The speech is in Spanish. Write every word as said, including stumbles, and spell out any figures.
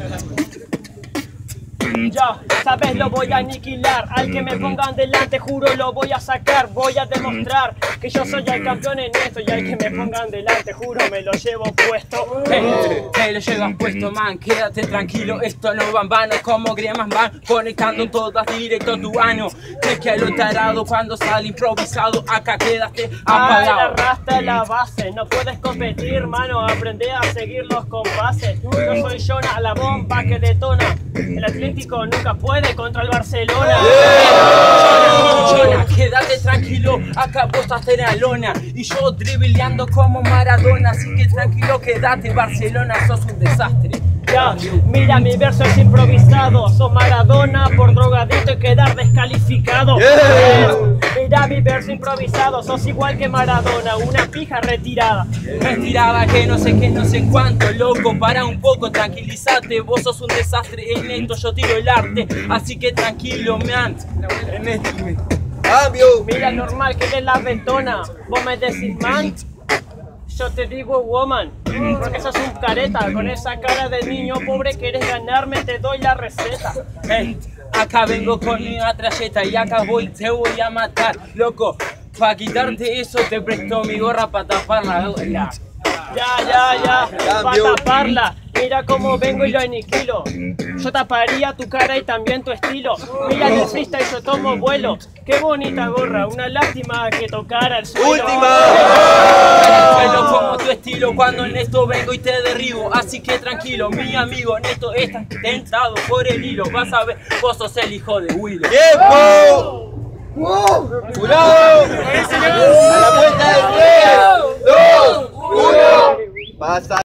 Ya, sabes, lo voy a aniquilar. Al que me pongan delante, juro lo voy a sacar. Voy a demostrar que yo soy el campeón en esto. Y al que me pongan delante, juro me lo llevo puesto. Hey, te lo llevas puesto, man, quédate tranquilo. Esto no va en vano, como griemas van conectando todas directo a tu ano. Es que a lo tarado cuando sale improvisado, acá quédate apagado. Ah, la rasta la base, no puedes competir, mano. Aprende a seguir los compases. Yo soy Jonah, la bomba que detona. El Atlético nunca puede contra el Barcelona. Yeah. Jonah, quédate tranquilo, acá vos estás en la lona y yo dribleando como Maradona. Así que tranquilo, quédate, Barcelona, sos un desastre. Ya, mira, mi verso es improvisado. Sos Maradona por drogadito y quedar descalificado. Yeah. Mira mi verso improvisado. Sos igual que Maradona, una pija retirada. Retirada que no sé qué, no sé cuánto, loco. Para un poco, tranquilízate. Vos sos un desastre en esto, yo tiro el arte. Así que tranquilo, man. En esto me... Cambio. Mira, normal que de la ventona. Vos me decís, man. Yo te digo woman, porque sos un careta. Con esa cara de niño pobre querés ganarme, te doy la receta. Hey, acá vengo con mi trayeta y acá voy, te voy a matar, loco. Pa' quitarte eso te presto mi gorra pa' taparla. Ya, ya, ya, ya, pa' taparla. Mira cómo vengo y lo aniquilo. Yo taparía tu cara y también tu estilo. Mira el freestyle, yo tomo vuelo. Qué bonita gorra, una lástima que tocara el suelo. ¡Última! Suelo como tu estilo cuando en esto vengo y te derribo. Así que tranquilo, mi amigo, en esto estás tentado por el hilo. Vas a ver, vos sos el hijo de Willow. ¡Tiempo! ¡Wow! ¡Jurado! ¡A la vuelta de tres! ¡dos! ¡uno! ¡Pasa!